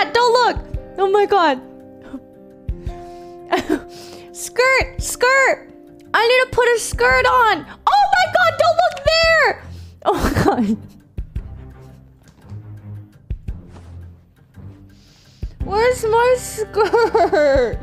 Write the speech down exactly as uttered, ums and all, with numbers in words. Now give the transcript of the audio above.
that. Don't look. Oh my god. Skirt, skirt. I need to put a skirt on. Oh my god, don't look there. Oh my god. Where's my skirt?